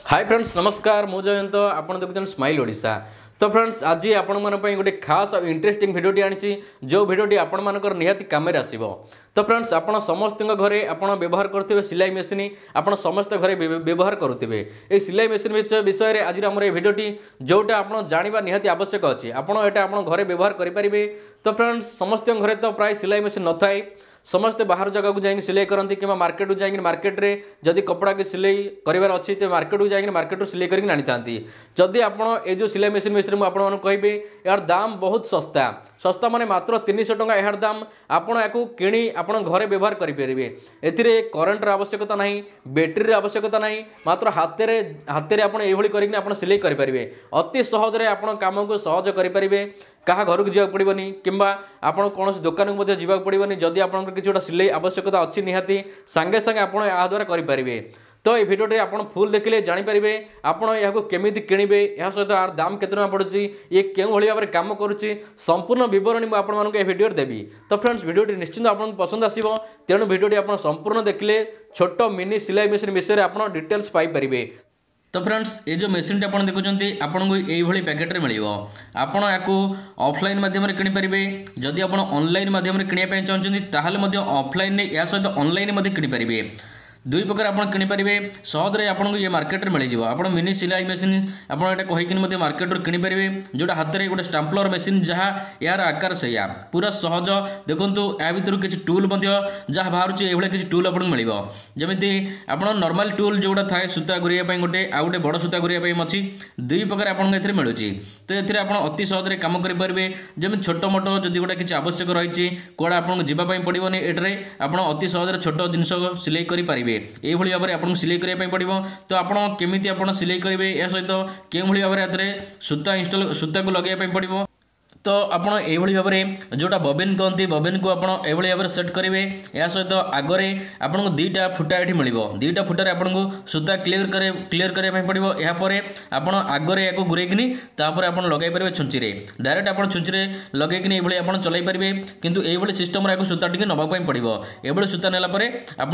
Hi friends नमस्कार मु जयंत आपन देखुछन स्माइल ओडिशा। तो फ्रेंड्स आज आपण मन पई गोटे खास और इंटरेस्टिंग वीडियोटी आनी जो वीडियोटी आपण मानकर निहाती काम रे आसीबो। तो फ्रेंड्स आपण समस्त घरे आपण व्यवहार करथिबे सिलाई मेसिन आपण समस्त घरे व्यवहार करुथिबे ए सिलाई मेसिन विषय रे आज हमर ए वीडियोटी जोटा आपण जानिबा निहाती आवश्यक अछि आपण एटा आपण घरे व्यवहार करि परिबे। तो फ्रेंड्स समस्त घरे तो प्राय सिलाई मेसिन न थाए समस्ते बाहर जगह को जाइए सिलाई करती कि मार्केट को जाइए मार्केट रे जदि कपड़ा के सिलाई करार अच्छी तो मार्केट को जाइए मार्केट सिलाई करके आनी था जदि आप जो सिलाई मेसिन विषय मुझे आपको कहबी यार दाम बहुत सस्ता सस्ता माने मात्र 300 टंका यार दाम आपण या किणी आप घरे व्यवहार करेंगे एथिरे करेन्टर आवश्यकता ना बैटेरी आवश्यकता ना मात्र हाथ कर सिलाई करेंगे अति सहज आप कम को सहज करेंगे क्या घर को जावाक पड़ोनी कि आपड़ कौन दुकान को जावाक पड़ोनी जदि आप किसी गोटा सिलाई आवश्यकता अच्छी निहाती सांगे सांगे आप द्वारा करेंगे। तो ये भिडियोटे आप फुल देखिले जानीपारे आपड़ या केमी किणवे यह सहित यार दाम केते टका पड़ुची ये क्यों भाव में कम करुच्ची संपूर्ण बरणी मुझे आपको भिडियो देवी। तो फ्रेंड्स भिडियोटी निश्चित आपको पसंद आसो तेणु भिडियोटी आप संपूर्ण देखिले छोट मिनी सिलाई मेसिन विषय आप डिटेल्स पाइपर। तो फ्रेंड्स ये जो मेसीन आप देखुं आपको यही पैकेट रे मिल आपड़ या ऑफलाइन मध्यम किनीपारे जदि आप ऑनलाइन मध्यम किनापी चाहते ताहले ऑफलाइन या सहित ऑनलाइन किनीपारे दुई प्रकार आप किनीपारे सहजरे आपको ये मार्केट में मिल जाव आप मिनी सिलाई मेसिन आपड़ा कहीकि मार्केट रू किनीपारे जोटा हाथ में गोटे स्टाम्पलर मेसिन जहाँ यार आकार से पूरा सहज देखो या भर किसी टूल जहाँ बाहर ये किसी टूल आपको मिल जमी आप नॉर्मल टूल जोड़ा थाए सूता गुरिया गोटे आ गए बड़ सूता गुरिया अच्छी दुई प्रकार आपको मिलूँ तो ये आप अति सहज कम करेंगे जमी छोट मोट जदि गोटे किसी आवश्यक रही कौड़ा आपको जावाई पड़ोनी एट्रे आप अति सहज छोट जिनस सिलाई करेंगे ये भाव में आपको सिलाई करने पड़ो। तो आपड़ केमी आप सिलाई करेंगे या सहित क्यों भाव में सूता इंस्टॉल सूता को लगे पड़ो। तो आप भाव में जोटा बबिन कहते बबिन को आप भाव में सेट करेंगे या सहित आगे आपको दुईटा फुटा ये मिल दुईटा फुटार आपको सूता क्लीयर करने पड़ो यापर आप आगे या घुरेकिनी आप लगे पारे छुंची डायरेक्ट आप छुंची लगे ये आप चल पारे कितु ये सिस्टम सूता टी नापी पड़ो ये सूता नालापर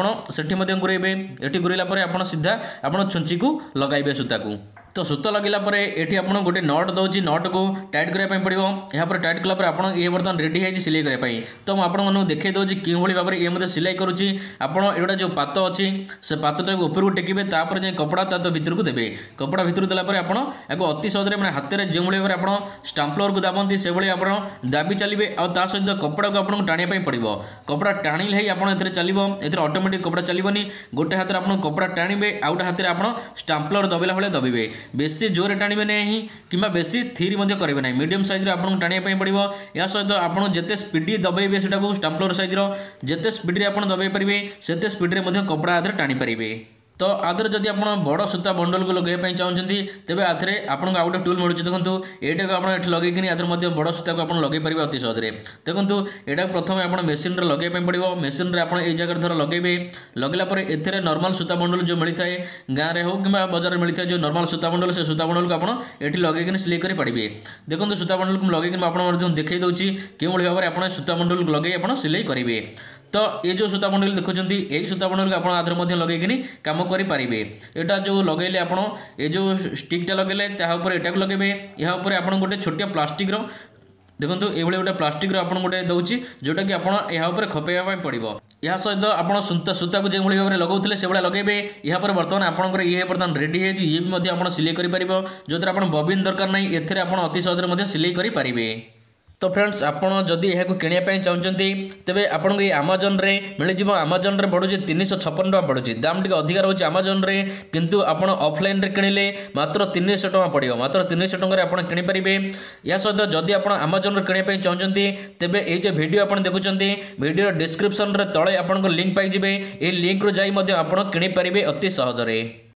आपठी घुरेबे ये घुरला आप सीधा आप छुंची को लगाइबे सूता को। तो सूता लगेला ये आप गोटे नट दूसरी नट को टाइट करने पड़ो यहाँ टाइट कलापर आप ये बर्तमान रेडी है सिलाई करने तो मुझे देखा दूसरी क्यों भाव में ये सिलाई करुच्ची आपड़ा जो पात अच्छी से पातटा ऊपर को टेकिबे तापर जाए कपड़ा ता भर को देवे कपड़ा भर देलापर आप अति सहज मैंने हाथ में जो भाव में आप स्टाम्पलर को दाबती से भाई आप दाबी चलिए आ सहित कपड़ा को आपको टाणिया पड़ो कपड़ा टाणिले ही आप चलो ए ऑटोमेटिक कपड़ा चलनी गोटे हाथ में आप कपड़ा टाणिबे आ गए हाथ में आप स्टाम्पलर दबेला भाई दबिबे बेसी जोरे टाणिबे नहीं कि बेसी थीरी करेंगे ना मीडियम साइज आपको टाणिया पड़ो या सहित आप जिते स्पीड दबेबे से स्टाम्पलर साइज जिते स्पीड आप दबे पारे से स्पीड में कपड़ा आधे टाणी पारे। तो आधर जदि आप बड़ सूता बंडल को लगे चाहते तेज आधे आपको आउ गए टूल मिलूँ देखो ये आप लगे आधे बड़ सूता को आप लगे पारे अति सहजरे देखो यहाँ प्रथम आप मेसीन लगे पड़ो मेसीन आप जगह धर लगे लगेला एथे नॉर्मल सूता बंडल जो मिलता है गाँव में हो कि बजार में मिलता है जो नॉर्मल सूता बंडल से सूता बंडल को आप ये लगे सिलाई कर पारे देखो सूता बंडल को लगे आपको देखई दूसरी क्यों भाव में आप सूता बंडल को लगे आप सिलाई करेंगे। तो ये जो सूता बंडल देखुं यही सूता बंडल को आप आधे लगे कम करेंगे यहाँ जो लगे आप ये जो स्टिकटा लगे तापर यहाँ लगे यहाँ आप गोटे छोटिया प्लास्टिक देखो ये गोटे प्लास्टिक आप गोटे दूसरी जोटा कि आप यहाँ खपाइबा पड़ो या सहित आप सूता को जो भाव में लगाते से भाई लगे यहाँ पर बर्तमान आप ये बर्तमान रेडी है ये भी आप सिलाई करेंगे जो द्वारा आप बबिन दरकार ना एथे आप अति सहज सिलाई करेंगे। तो फ्रेंड्स आपड़ जदि यह किणापी चाहते तेरे आपको ये आमाजन रे मिल आमाजन रे पड़ुचे 356 टका पड़ुची दाम टी अधिक रोचे आमाजन रे किंतु आप ऑफलाइन रे किणिले मात्र 300 टका पड़ो मात्र 300 टकर आप किनीपारे या सहित जदि आप आमाजन रे किणापी चाहते तेरे ये जो वीडियो आप देखुं वीडियो डिस्क्रिप्शन रे तले आपको लिंक पाइबे ये लिंक रू जाई आप किनीपारे अति सहजरे।